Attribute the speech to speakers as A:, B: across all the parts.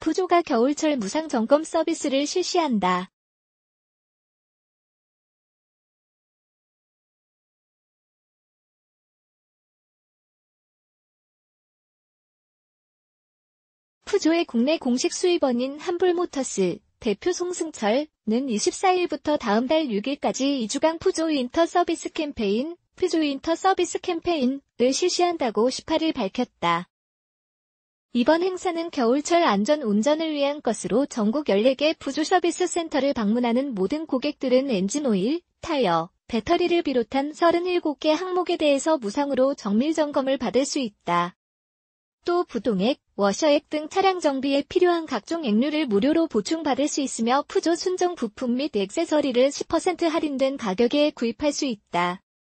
A: 푸조가 겨울철 무상 점검 서비스를 실시한다. 푸조의 국내 공식 수입원인 한불모터스 대표 송승철은 24일부터 다음 달 6일까지 2주간 푸조 윈터 서비스 캠페인, 푸조 윈터 서비스 캠페인을 실시한다고 18일 밝혔다. 이번 행사는 겨울철 안전 운전을 위한 것으로 전국 14개 푸조 서비스 센터를 방문하는 모든 고객들은 엔진 오일, 타이어, 배터리를 비롯한 37개 항목에 대해서 무상으로 정밀 점검을 받을 수 있다. 또 부동액, 워셔액 등 차량 정비에 필요한 각종 액류를 무료로 보충받을 수 있으며 푸조 순정 부품 및 액세서리를 10% 할인된 가격에 구입할 수 있다.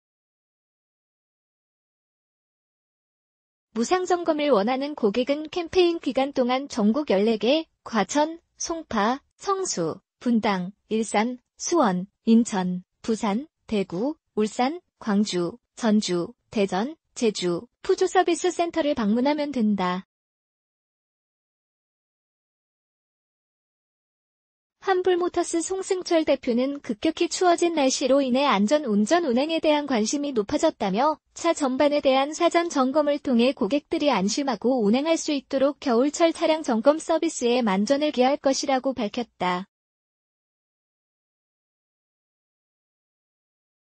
A: 무상 점검을 원하는 고객은 캠페인 기간 동안 전국 14개, 과천, 송파, 성수, 분당, 일산, 수원, 인천, 부산, 대구, 울산, 광주, 전주, 대전, 제주, 푸조 서비스 센터를 방문하면 된다. 한불모터스 송승철 대표는 급격히 추워진 날씨로 인해 안전 운전 운행에 대한 관심이 높아졌다며 차 전반에 대한 사전 점검을 통해 고객들이 안심하고 운행할 수 있도록 겨울철 차량 점검 서비스에 만전을 기할 것이라고 밝혔다.